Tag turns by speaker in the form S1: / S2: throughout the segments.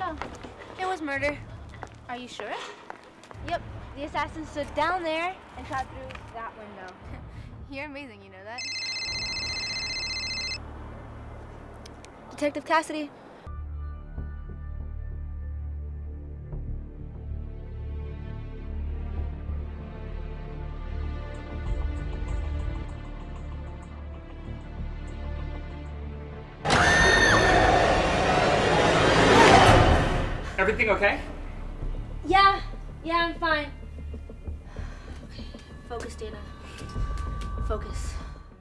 S1: Yeah, it was murder.
S2: Are you sure?
S1: Yep, the assassin stood down there and shot through that window.
S2: You're amazing, you know that?
S1: Detective Cassidy.
S3: Everything okay?
S1: Yeah, I'm fine. Okay, focus, Dana. Focus.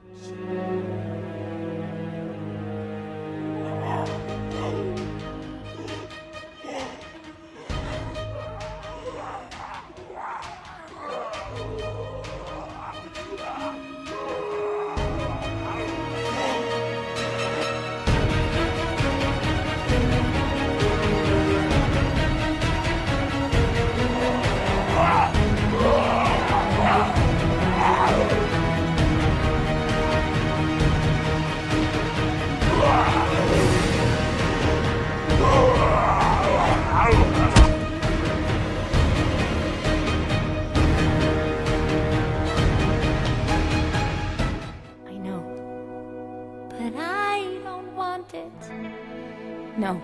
S4: But I don't want it. No.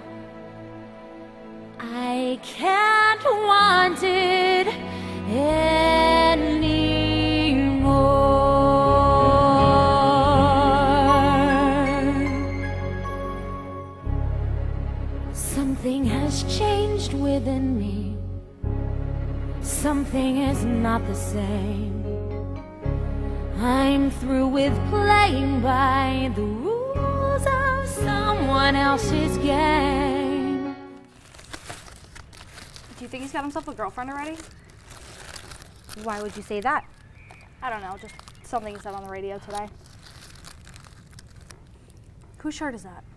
S4: I can't want it anymore. Something has changed within me. Something is not the same. I'm through with playing by the rules of someone else's game.
S2: Do you think he's got himself a girlfriend already?
S1: Why would you say that?
S2: I don't know, just something he said on the radio today. Whose shirt is that?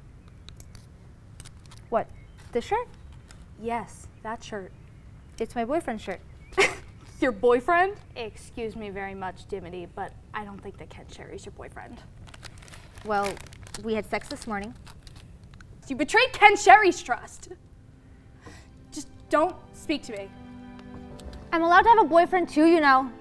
S1: What, this shirt?
S2: Yes, that shirt.
S1: It's my boyfriend's shirt.
S2: Your boyfriend? Excuse me very much, Dimity, but I don't think that Ken Sherry's your boyfriend.
S1: Well, we had sex this morning.
S2: You betrayed Ken Sherry's trust. Just don't speak to me.
S1: I'm allowed to have a boyfriend too, you know.